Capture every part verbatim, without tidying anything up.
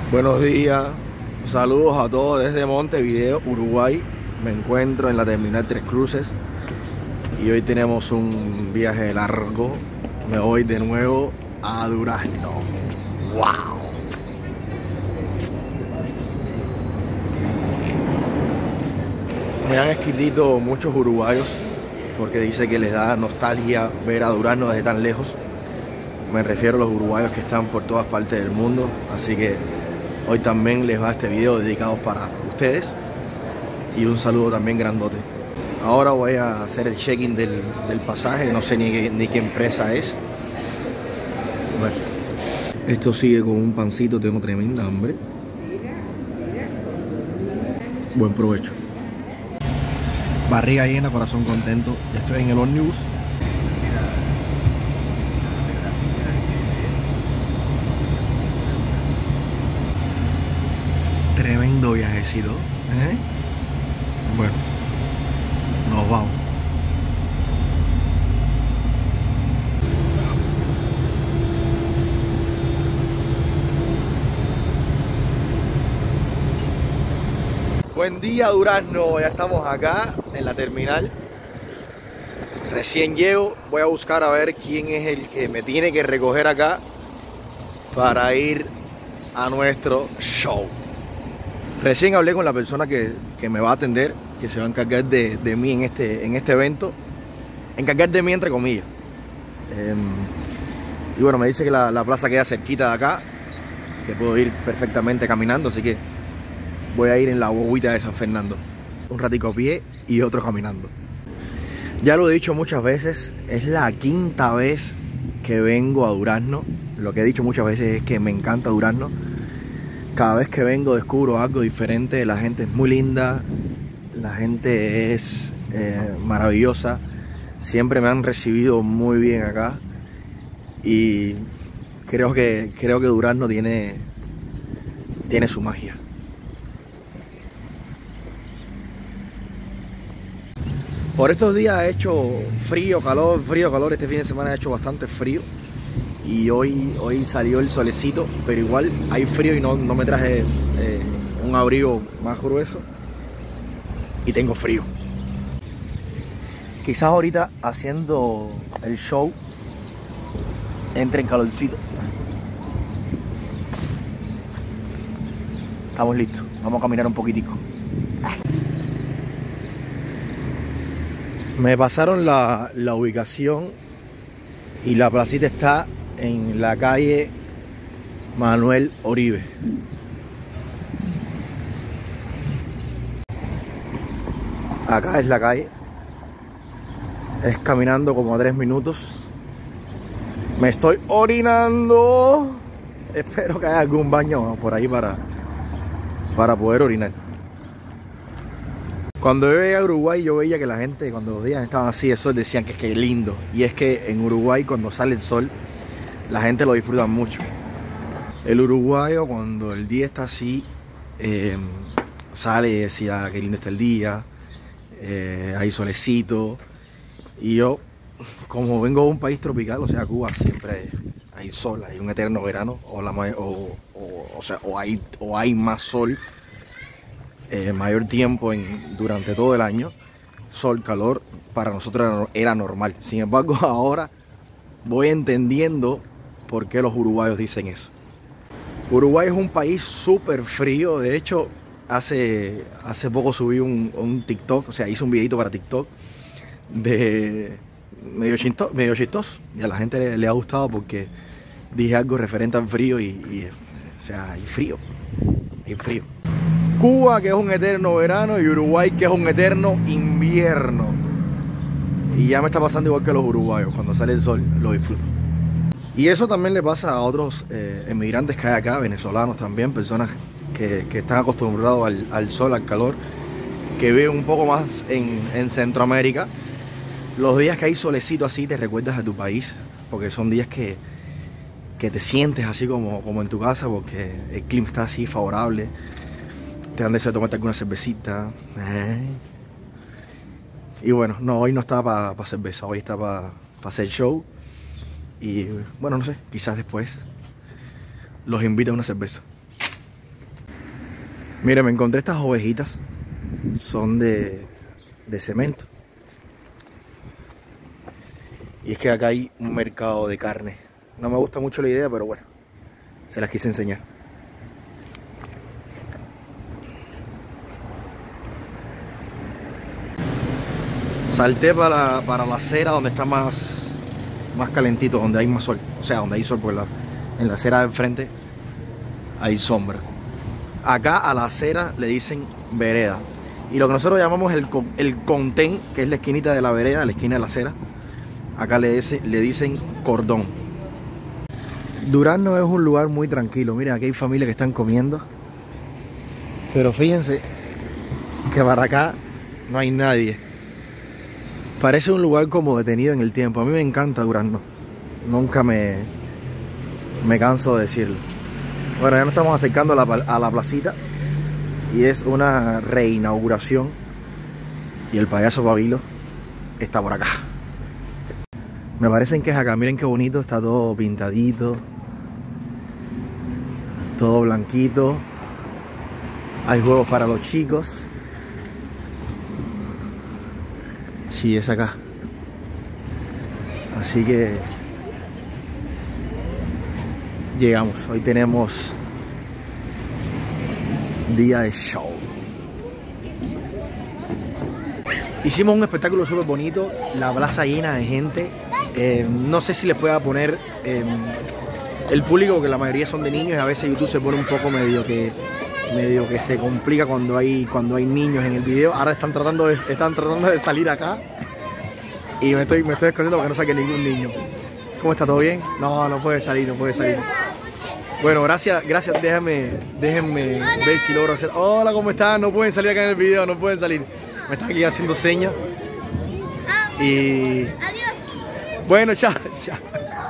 Buenos días, saludos a todos desde Montevideo, Uruguay. Me encuentro en la terminal Tres Cruces y hoy tenemos un viaje largo. Me voy de nuevo a Durazno. ¡Wow! Me han escrito muchos uruguayos porque dice que les da nostalgia ver a Durazno desde tan lejos. Me refiero a los uruguayos que están por todas partes del mundo, así que hoy también les va este video dedicado para ustedes y un saludo también grandote. Ahora voy a hacer el check-in del, del pasaje, no sé ni qué, ni qué empresa es. Bueno, esto sigue con un pancito, tengo tremenda hambre. Buen provecho. Barriga llena, corazón contento. Ya estoy en el ómnibus. Tremendo viajecito, ¿eh? Bueno, nos vamos. Buen día, Durazno. Ya estamos acá en la terminal. Recién llego. Voy a buscar a ver quién es el que me tiene que recoger acá para ir a nuestro show. Recién hablé con la persona que, que me va a atender, que se va a encargar de, de mí en este, en este evento. Encargar de mí entre comillas. Eh, y bueno, me dice que la, la plaza queda cerquita de acá, que puedo ir perfectamente caminando, así que voy a ir en la bobita de San Fernando. Un ratico a pie y otro caminando. Ya lo he dicho muchas veces, es la quinta vez que vengo a Durazno. Lo que he dicho muchas veces es que me encanta Durazno. Cada vez que vengo descubro algo diferente. La gente es muy linda, la gente es eh, maravillosa. Siempre me han recibido muy bien acá y creo que, creo que Durazno tiene, tiene su magia. Por estos días ha hecho frío, calor, frío, calor. Este fin de semana ha hecho bastante frío. Y hoy, hoy salió el solecito, pero igual hay frío y no, no me traje eh, un abrigo más grueso. Y tengo frío. Quizás ahorita haciendo el show entre en calorcito. Estamos listos. Vamos a caminar un poquitico. Me pasaron la, la ubicación y la placita está en la calle Manuel Oribe. Acá es la calle. Es caminando como a tres minutos. Me estoy orinando. Espero que haya algún baño por ahí para, para poder orinar. Cuando yo llegué a Uruguay, yo veía que la gente, cuando los días estaban así de sol, decían que es que lindo. Y es que en Uruguay, cuando sale el sol, la gente lo disfruta mucho. El uruguayo, cuando el día está así, eh, sale y decía qué lindo está el día, eh, hay solecito. Y yo, como vengo de un país tropical, o sea, Cuba, siempre hay sol, hay un eterno verano, o, la, o, o, o, sea, o, hay, o hay más sol, eh, mayor tiempo en, durante todo el año. Sol, calor, para nosotros era normal. Sin embargo, ahora voy entendiendo por qué los uruguayos dicen eso. Uruguay es un país súper frío. De hecho, hace, hace poco subí un, un TikTok, o sea, hice un videito para TikTok de medio chistoso, medio chistoso. Y a la gente le, le ha gustado porque dije algo referente al frío y, y o sea, hay frío, hay frío. Cuba, que es un eterno verano, y Uruguay, que es un eterno invierno. Y ya me está pasando igual que los uruguayos, cuando sale el sol lo disfruto. Y eso también le pasa a otros eh, emigrantes que hay acá, venezolanos también, personas que, que están acostumbrados al, al sol, al calor, que viven un poco más en, en Centroamérica. Los días que hay solecito así te recuerdas a tu país, porque son días que, que te sientes así como, como en tu casa, porque el clima está así favorable. Te dan deseo de tomarte alguna cervecita. Eh. Y bueno, no, hoy no estaba para pa cerveza, hoy está para pa hacer show. Y bueno, no sé, quizás después los invito a una cerveza. Mira, me encontré estas ovejitas. Son de, de cemento. Y es que acá hay un mercado de carne. No me gusta mucho la idea, pero bueno, se las quise enseñar. Salté para, para la acera donde está más, más calentito, donde hay más sol. O sea, donde hay sol, pues la, en la acera de enfrente hay sombra. Acá a la acera le dicen vereda. Y lo que nosotros llamamos el, el contén, que es la esquinita de la vereda, la esquina de la acera, acá le, dice, le dicen cordón. Durazno es un lugar muy tranquilo. Miren, aquí hay familias que están comiendo. Pero fíjense que para acá no hay nadie. Parece un lugar como detenido en el tiempo. A mí me encanta Durazno. Nunca me, me canso de decirlo. Bueno, ya nos estamos acercando a la, a la placita. Y es una reinauguración. Y el payaso Pabilo está por acá. Me parecen que es acá. Miren qué bonito. Está todo pintadito. Todo blanquito. Hay juegos para los chicos. Sí, es acá. Así que llegamos. Hoy tenemos día de show. Hicimos un espectáculo súper bonito. La plaza llena de gente. Eh, no sé si les pueda poner eh, el público, porque la mayoría son de niños y a veces YouTube se pone un poco medio que medio que se complica cuando hay cuando hay niños en el video. Ahora están tratando de, están tratando de salir acá y me estoy, me estoy escondiendo para que no saque ningún niño. ¿Cómo está? ¿Todo bien? No, no puede salir, no puede salir. Bueno, gracias, gracias. Déjenme, déjenme ver si logro hacer. Hola, ¿cómo están? No pueden salir acá en el video, no pueden salir. Me están aquí haciendo señas. Y bueno, chao, chao.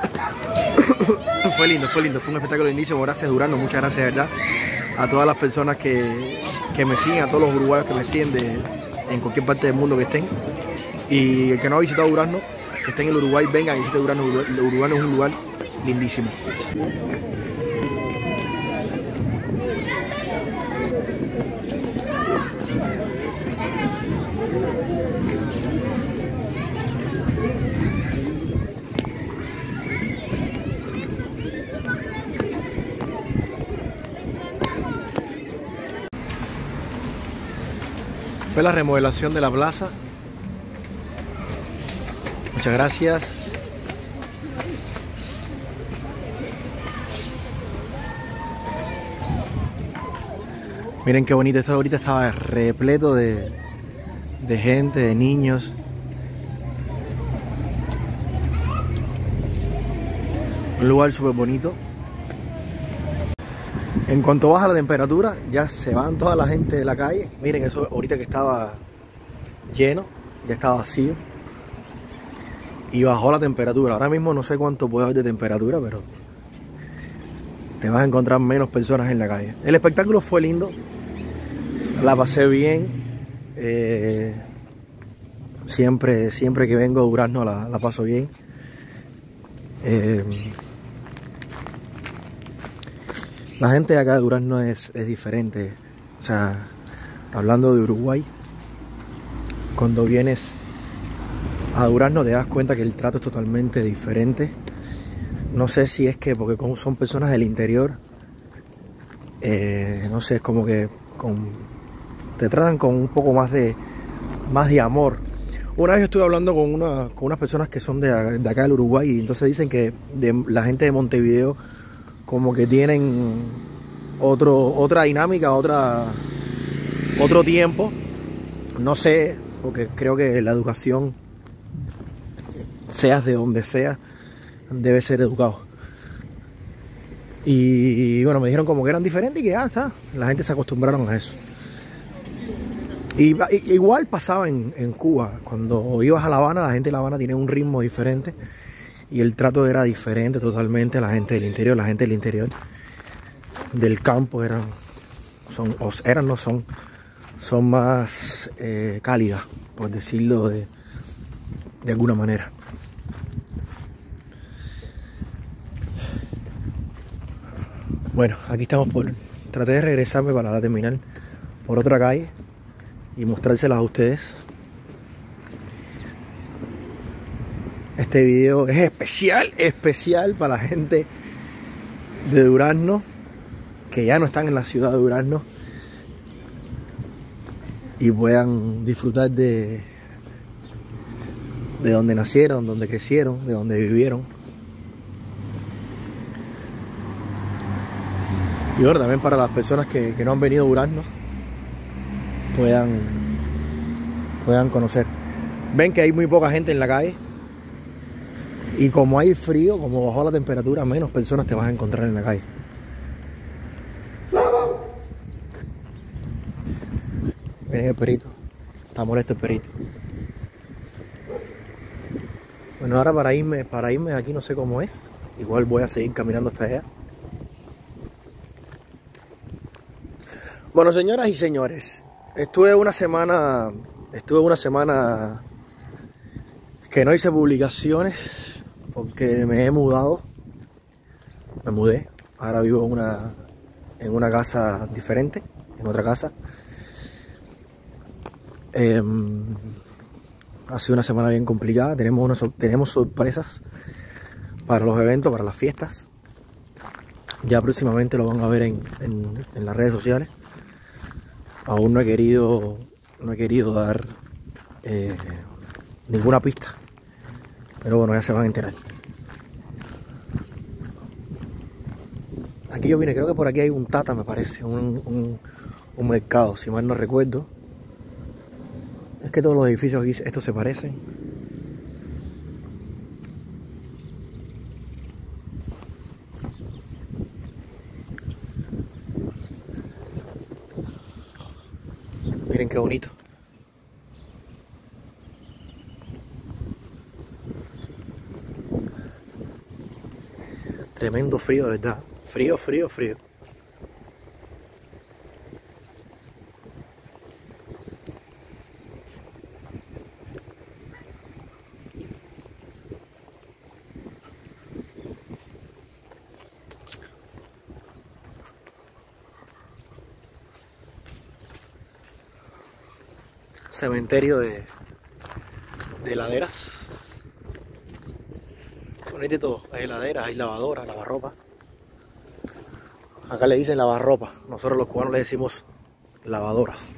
Fue lindo, fue lindo, fue un espectáculo lindísimo. Gracias, Durazno, muchas gracias, de verdad, a todas las personas que, que me siguen, a todos los uruguayos que me siguen de, en cualquier parte del mundo que estén. Y el que no ha visitado Durazno, que esté en el Uruguay, vengan y visiten Durazno. Uruguay es un lugar lindísimo. Fue la remodelación de la plaza. Muchas gracias. Miren qué bonito. Esto ahorita estaba repleto de, de gente, de niños. Un lugar súper bonito. En cuanto baja la temperatura, ya se van toda la gente de la calle. Miren eso, ahorita que estaba lleno, ya estaba vacío. Y bajó la temperatura. Ahora mismo no sé cuánto puede haber de temperatura, pero te vas a encontrar menos personas en la calle. El espectáculo fue lindo. La pasé bien. Eh, siempre, siempre que vengo a Durazno la, la paso bien. Eh, La gente de acá de Durazno es, es diferente. O sea, hablando de Uruguay, cuando vienes a Durazno te das cuenta que el trato es totalmente diferente. No sé si es que porque como son personas del interior, eh, no sé, es como que con, te tratan con un poco más de, más de amor. Una vez estuve hablando con, una, con unas personas que son de, de acá del Uruguay y entonces dicen que de, la gente de Montevideo como que tienen otro, otra dinámica, otra, otro tiempo. No sé, porque creo que la educación, seas de donde sea, debe ser educado. Y, y bueno, me dijeron como que eran diferentes y que ya está, la gente se acostumbraron a eso. Y, y igual pasaba en, en Cuba, cuando ibas a La Habana, la gente de La Habana tiene un ritmo diferente. Y el trato era diferente totalmente a la gente del interior. La gente del interior del campo eran, son, o eran, no son, son más eh, cálidas, por decirlo de, de alguna manera. Bueno, aquí estamos por traté de regresarme para la terminal por otra calle y mostrárselas a ustedes. Este video es especial, especial para la gente de Durazno, que ya no están en la ciudad de Durazno y puedan disfrutar de, de donde nacieron, donde crecieron, de donde vivieron. Y ahora también para las personas que, que no han venido a Durazno puedan, puedan conocer. Ven que hay muy poca gente en la calle. Y como hay frío, como bajó la temperatura, menos personas te vas a encontrar en la calle. Miren el perrito. Está molesto el perrito. Bueno, ahora para irme, para irme de aquí no sé cómo es. Igual voy a seguir caminando hasta allá. Bueno, señoras y señores, estuve una semana, estuve una semana que no hice publicaciones. Porque me he mudado, me mudé, ahora vivo en una, en una casa diferente, en otra casa. Eh, ha sido una semana bien complicada, tenemos, una, tenemos sorpresas para los eventos, para las fiestas. Ya próximamente lo van a ver en, en, en las redes sociales. Aún no he querido, no he querido dar eh, ninguna pista. Pero bueno, ya se van a enterar. Aquí yo vine, creo que por aquí hay un Tata, me parece, un, un, un mercado, si mal no recuerdo. Es que todos los edificios aquí, estos se parecen. Miren qué bonito. Tremendo frío, de verdad. Frío, frío, frío. Cementerio de, de heladeras. Hay de todo, hay heladeras, hay lavadoras, lavarropa. Acá le dicen lavarropa, nosotros los cubanos le decimos lavadoras.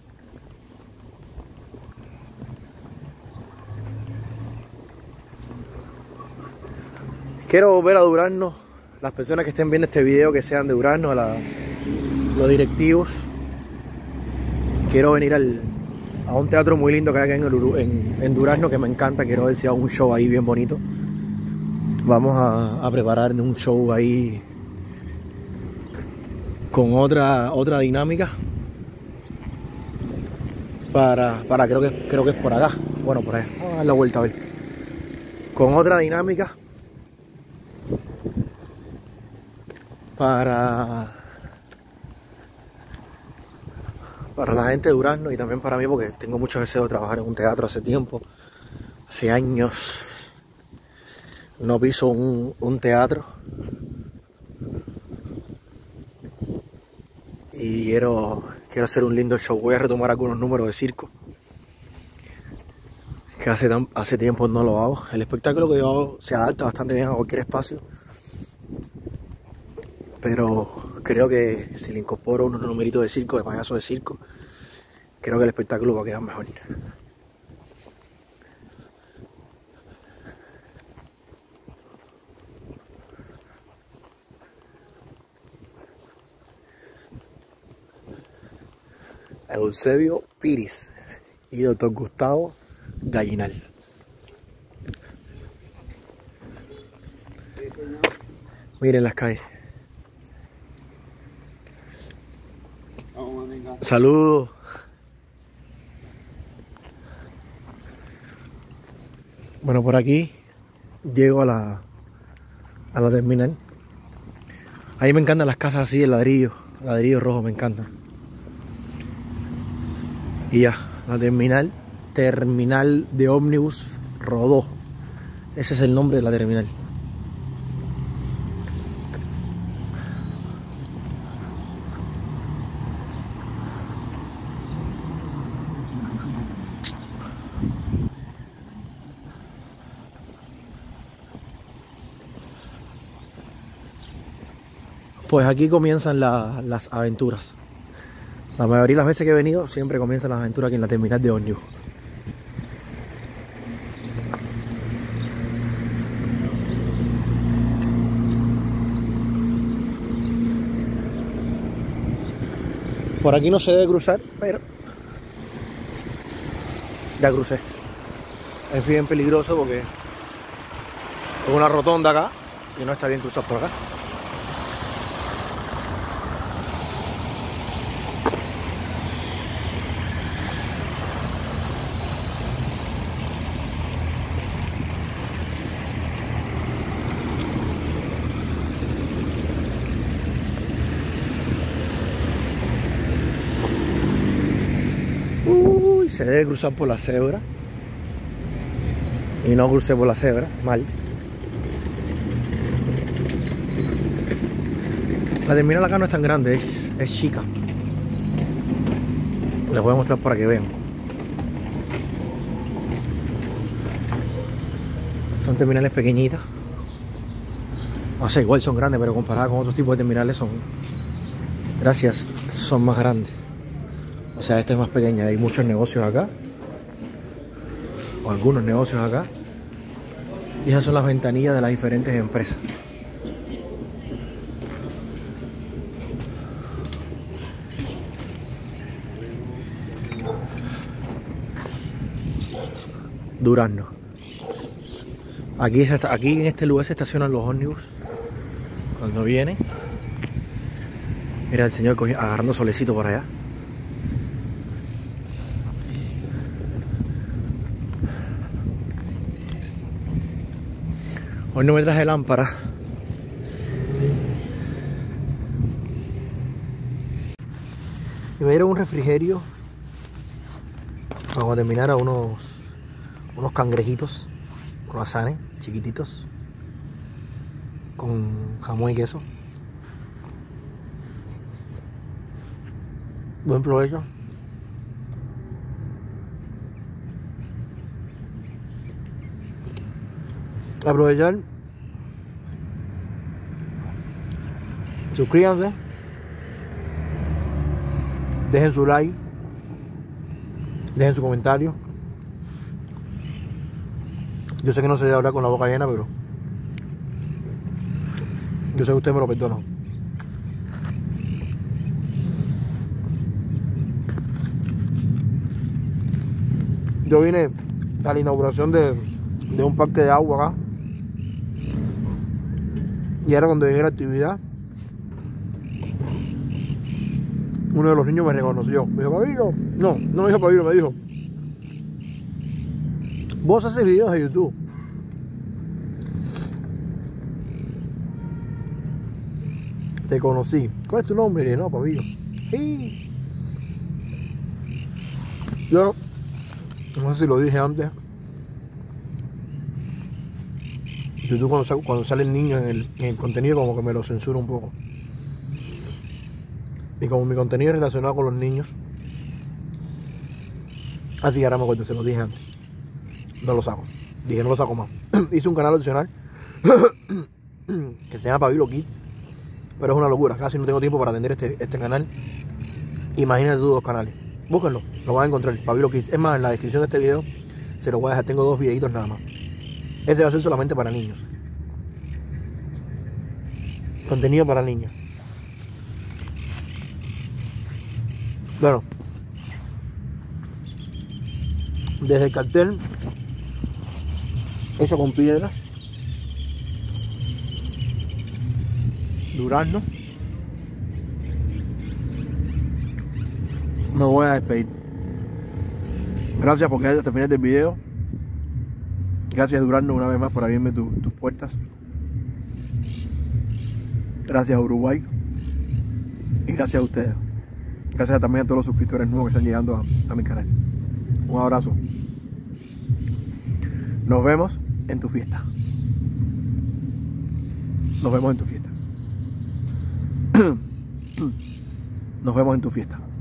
Quiero volver a Durazno, las personas que estén viendo este video que sean de Durazno, la, los directivos. Quiero venir al, a un teatro muy lindo que hay acá en, el, en, en Durazno, que me encanta. Quiero ver si hago un show ahí bien bonito. Vamos a, a preparar un show ahí con otra otra dinámica para, para creo que creo que es por acá. Bueno, por ahí. Vamos a dar la vuelta a ver. Con otra dinámica para para la gente de Durazno y también para mí, porque tengo mucho deseo de trabajar en un teatro hace tiempo, hace años. No piso un, un teatro y quiero, quiero hacer un lindo show. Voy a retomar algunos números de circo que hace, tan, hace tiempo no lo hago. El espectáculo que yo hago se adapta bastante bien a cualquier espacio, pero creo que si le incorporo unos numeritos de circo, de payaso de circo, creo que el espectáculo va a quedar mejor. Eusebio Piris y doctor Gustavo Gallinal. Miren las calles. Saludos. Bueno, por aquí llego a la a la terminal. Ahí me encantan las casas así de ladrillo, ladrillo rojo, me encantan. Y ya, la terminal, terminal de ómnibus Rodó. Ese es el nombre de la terminal. Pues aquí comienzan la, las aventuras. La mayoría de las veces que he venido, siempre comienzan las aventuras aquí en la terminal de ómnibus. Por aquí no se debe cruzar, pero ya crucé. Es bien peligroso porque es una rotonda acá y no está bien cruzar por acá. Uy, se debe cruzar por la cebra. Y no crucé por la cebra, mal. La terminal acá no es tan grande, es, es chica. Les voy a mostrar para que vean. Son terminales pequeñitas. O sea, igual son grandes, pero comparadas con otros tipos de terminales son... Gracias, son más grandes. O sea, esta es más pequeña. Hay muchos negocios acá. O algunos negocios acá. Y esas son las ventanillas de las diferentes empresas. Durazno. Aquí, aquí en este lugar se estacionan los ómnibus cuando vienen. Mira el señor agarrando solecito por allá. Hoy no me traje lámpara. Y me dieron un refrigerio para cuando terminara unos, unos cangrejitos, croissants chiquititos, con jamón y queso. Buen provecho. Aprovechar. Suscríbanse. Dejen su like. Dejen su comentario. Yo sé que no se debe hablar con la boca llena, pero yo sé que ustedes me lo perdonan. Yo vine a la inauguración de, de un parque de agua acá. Y ahora cuando llegué a la actividad, uno de los niños me reconoció. Me dijo, Pabilo. No, no me dijo Pabilo, me dijo, vos haces videos de YouTube. Te conocí. ¿Cuál es tu nombre? Y le dije, no, Pabilo. Sí. Yo no sé si lo dije antes. YouTube cuando, cuando sale el niño en el, en el contenido como que me lo censura un poco. Y como mi contenido es relacionado con los niños, así ahora me acuerdo, se lo dije antes. No lo saco. Dije no lo saco más. Hice un canal adicional que se llama Pabilo Kids, pero es una locura. Casi no tengo tiempo para atender este, este canal. Imagínate tú dos canales. Búsquenlo, lo van a encontrar. Pabilo Kids. Es más, en la descripción de este video se lo voy a dejar. Tengo dos videitos nada más. Ese va a ser solamente para niños. Contenido para niños. Bueno, desde el cartel hecho con piedras, durazno, me voy a despedir. Gracias por quedarte hasta el final del video. Gracias Durazno una vez más por abrirme tu, tus puertas. Gracias a Uruguay. Y gracias a ustedes. Gracias también a todos los suscriptores nuevos que están llegando a, a mi canal. Un abrazo. Nos vemos en tu fiesta. Nos vemos en tu fiesta. Nos vemos en tu fiesta.